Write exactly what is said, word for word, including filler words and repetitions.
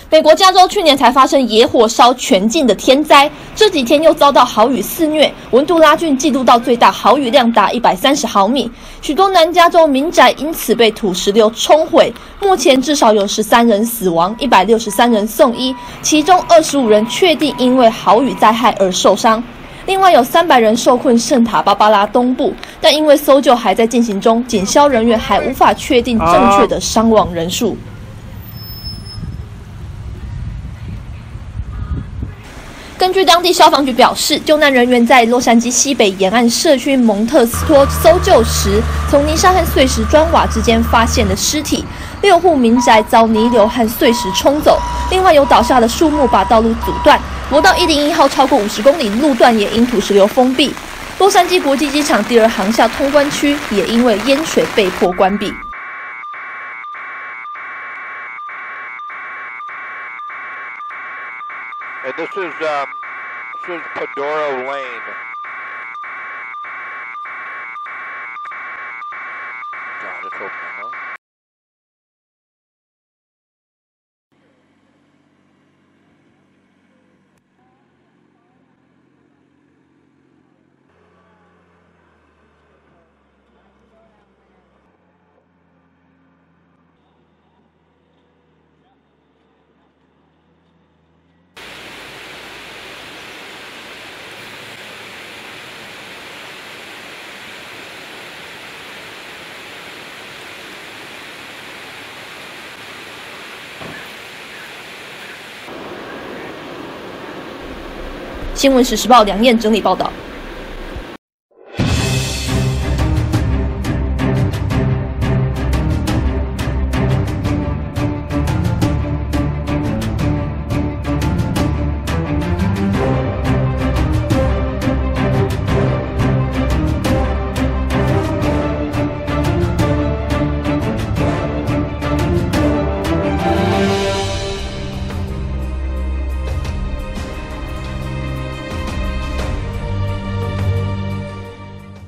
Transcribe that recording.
美国加州去年才发生野火烧全境的天灾，这几天又遭到豪雨肆虐，文杜拉郡记录到最大豪雨量达一百三十毫米，许多南加州民宅因此被土石流冲毁。目前至少有十三人死亡，一百六十三人送医，其中二十五人确定因为豪雨灾害而受伤。另外有三百人受困圣塔芭芭拉东部，但因为搜救还在进行中，警消人员还无法确定正确的伤亡人数。根据当地消防局表示，救难人员在洛杉矶西北沿岸社区蒙特斯托搜救时，从泥沙和碎石砖瓦之间发现了尸体，六户民宅遭泥流和碎石冲走，另外有倒下的树木把道路阻断。国道一零一号超过五十公里路段也因土石流封闭，洛杉矶国际机场第二航厦通关区也因为淹水被迫关闭。 And this is um, this is Pedora Lane. God, it's open, huh? 新闻时时报梁燕整理报道。